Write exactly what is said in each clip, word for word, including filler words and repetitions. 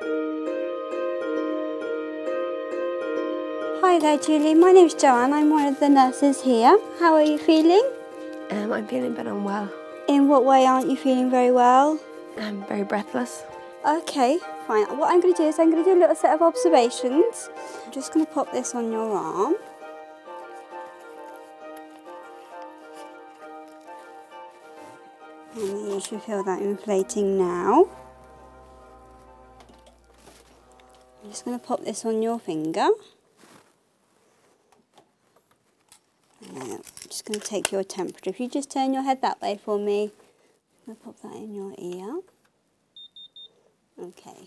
Hi there, Julie. My name's Joanne. I'm one of the nurses here. How are you feeling? Um, I'm feeling a bit unwell. In what way aren't you feeling very well? I'm very breathless. Okay, fine. What I'm going to do is I'm going to do a little set of observations. I'm just going to pop this on your arm. And you should feel that inflating now. I'm just going to pop this on your finger. And I'm just going to take your temperature. If you just turn your head that way for me, I'm going to pop that in your ear. Okay.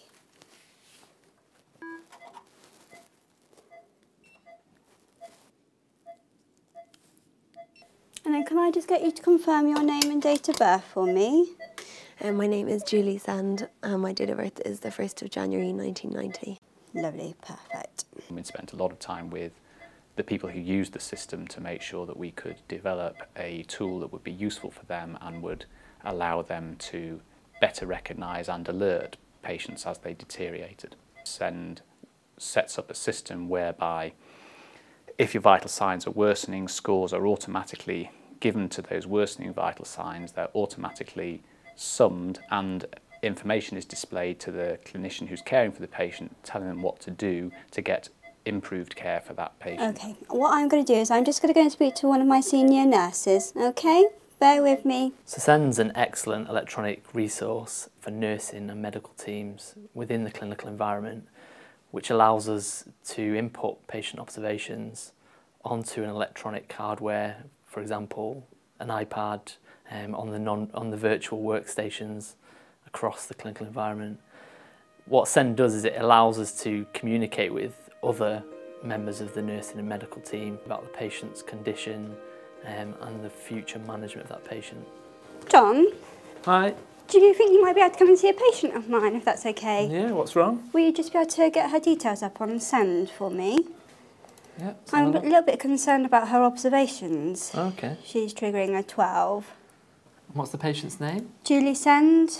And then can I just get you to confirm your name and date of birth for me? Um, my name is Julie Sand and my date of birth is the first of January nineteen ninety. Lovely, perfect. We spent a lot of time with the people who used the system to make sure that we could develop a tool that would be useful for them and would allow them to better recognise and alert patients as they deteriorated. Send sets up a system whereby if your vital signs are worsening, scores are automatically given to those worsening vital signs, they're automatically summed and information is displayed to the clinician who's caring for the patient, telling them what to do to get improved care for that patient. Okay, what I'm going to do is I'm just going to go and speak to one of my senior nurses, okay? Bear with me. So SEND's an excellent electronic resource for nursing and medical teams within the clinical environment, which allows us to input patient observations onto an electronic hardware, for example, an iPad, um, on the non on the virtual workstations across the clinical environment. What SEND does is it allows us to communicate with other members of the nursing and medical team about the patient's condition um, and the future management of that patient. John? Hi. Do you think you might be able to come and see a patient of mine, if that's okay? Yeah, what's wrong? Will you just be able to get her details up on SEND for me? Yeah. I'm a little bit concerned about her observations. Okay. She's triggering a twelve. What's the patient's name? Julie Send.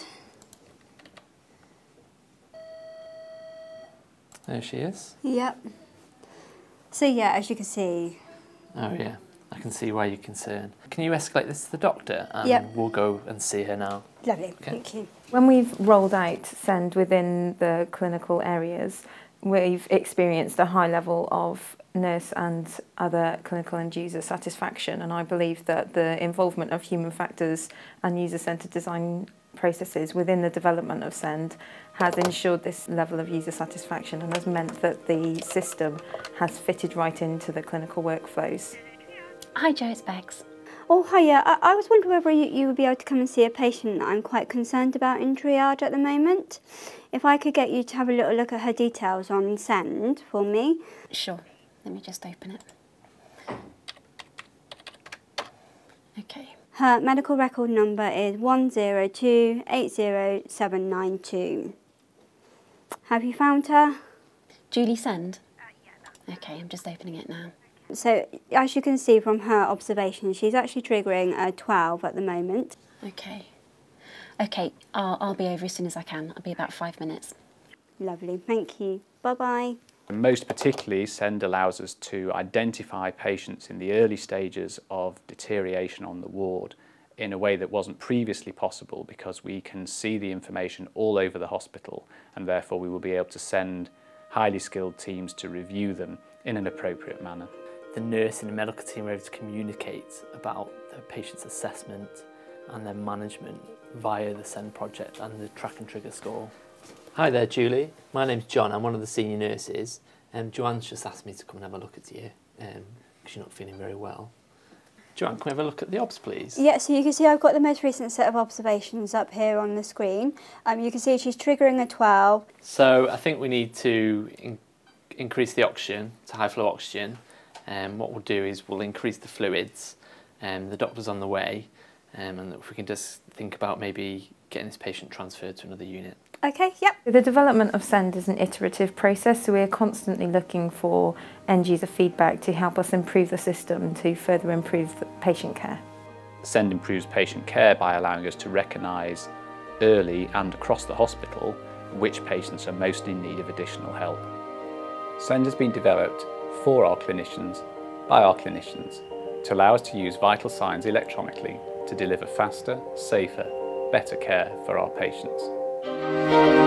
There she is. Yep. So yeah, as you can see. Oh yeah, I can see why you're concerned. Can you escalate this to the doctor and Yep. we'll go and see her now? Lovely, Okay. thank you. When we've rolled out SEND within the clinical areas, we've experienced a high level of nurse and other clinical and user satisfaction, and I believe that the involvement of human factors and user-centred design processes within the development of SEND has ensured this level of user satisfaction and has meant that the system has fitted right into the clinical workflows. Hi Jo, it's Bex. Oh, hiya. I, I was wondering whether you, you would be able to come and see a patient that I'm quite concerned about in triage at the moment. If I could get you to have a little look at her details on SEND for me. Sure, let me just open it. Okay. Her medical record number is one zero two eight zero seven nine two. Have you found her? Julie Send? Uh, yeah, okay, I'm just opening it now. So, as you can see from her observation, she's actually triggering a twelve at the moment. Okay. Okay, I'll, I'll be over as soon as I can. I'll be about five minutes. Lovely, thank you. Bye-bye. Most particularly, SEND allows us to identify patients in the early stages of deterioration on the ward in a way that wasn't previously possible because we can see the information all over the hospital and therefore we will be able to send highly skilled teams to review them in an appropriate manner. The nurse and the medical team are able to communicate about the patient's assessment and their management via the SEND project and the track and trigger score. Hi there Julie, my name's John, I'm one of the senior nurses and um, Joanne's just asked me to come and have a look at you because um, you're not feeling very well. Joanne, can we have a look at the obs please? Yeah, so you can see I've got the most recent set of observations up here on the screen. Um, you can see she's triggering a twelve. So I think we need to in increase the oxygen to high flow oxygen. Um, what we'll do is we'll increase the fluids, and um, the doctor's on the way, um, and if we can just think about maybe getting this patient transferred to another unit. Okay, yep. The development of SEND is an iterative process, so we're constantly looking for end user feedback to help us improve the system to further improve the patient care. SEND improves patient care by allowing us to recognise early and across the hospital which patients are most in need of additional help. Send has been developed for our clinicians, by our clinicians, to allow us to use vital signs electronically to deliver faster, safer, better care for our patients.